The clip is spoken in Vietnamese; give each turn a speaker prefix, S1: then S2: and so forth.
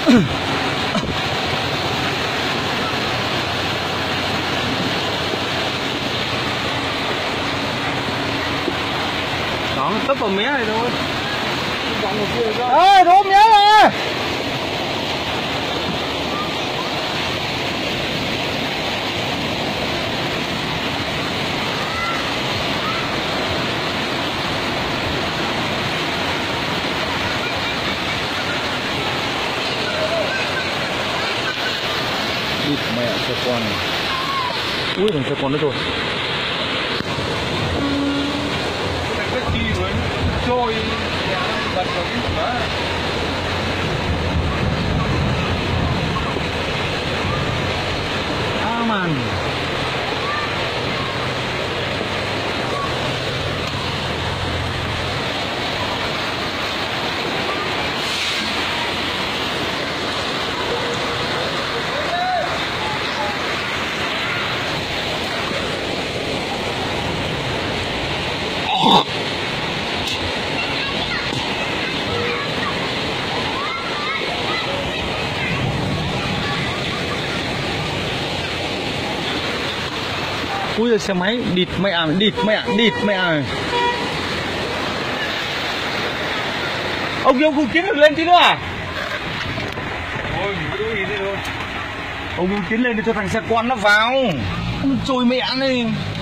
S1: Đó, nó tấp vào mé này thôi.
S2: Ê, đổ mé rồi.
S3: Địt mẹ xe con này. Ui thằng xe con nó rồi.
S1: Cái chi rồi trôi bật vào cái đó.
S3: Aman. Ui giời, xe máy địt mẹ, địt mẹ, địt mẹ. Ông không tiến được lên tí nữa à?
S1: Thôi mình cứ đi thôi.
S3: Ông tiến lên để cho thằng xe con nó vào. Ông trôi mẹ này.